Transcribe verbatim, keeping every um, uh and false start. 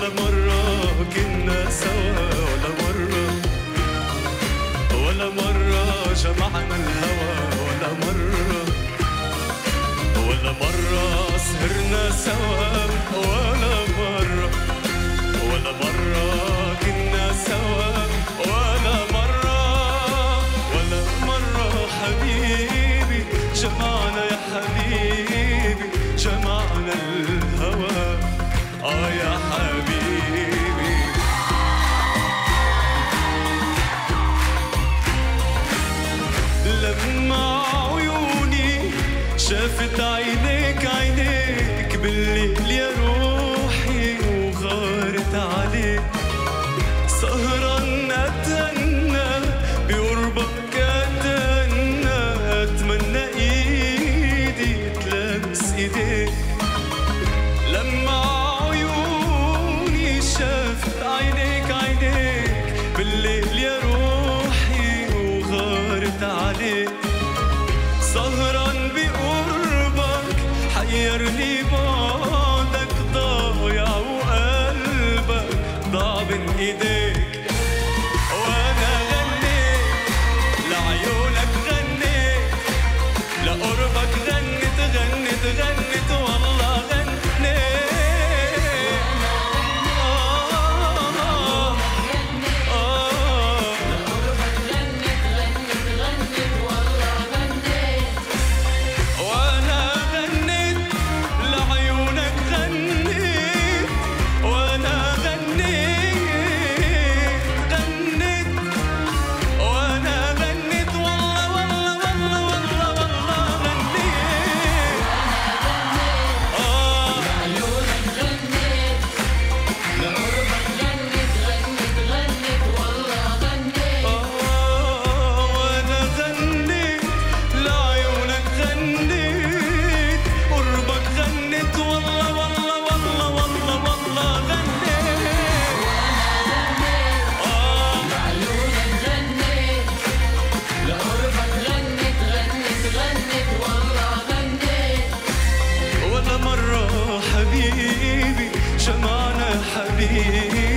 ولا مرة كنا سوا، ولا مرة ولا مرة جمعنا الهوى، ولا مرة ولا مرة سهرنا سوا، ولا مرة ولا مرة كنا سوا، ولا مرة ولا مرة حبيبي جمعنا يا حبيبي جمعنا الهوى. آه يا حبيبي لما عيوني شافت عينيك عينيك بالليل يا روحي وغارت عليك، سهران أتهنى بقربك أتهنى، أتمنى إيدي تلامس إيديك. لما عيوني شافت عينيك عينيك بالليل يا روحي وغارت عليك، سهران بقربك حيرني بعدك، ضايع وقلبك ضاع بين ايديك. وانا غنيت لعيونك غنيت، لقربك غنت غنت غنت والله غنيت. ولا مرة حبيبي جمعنا حبيبي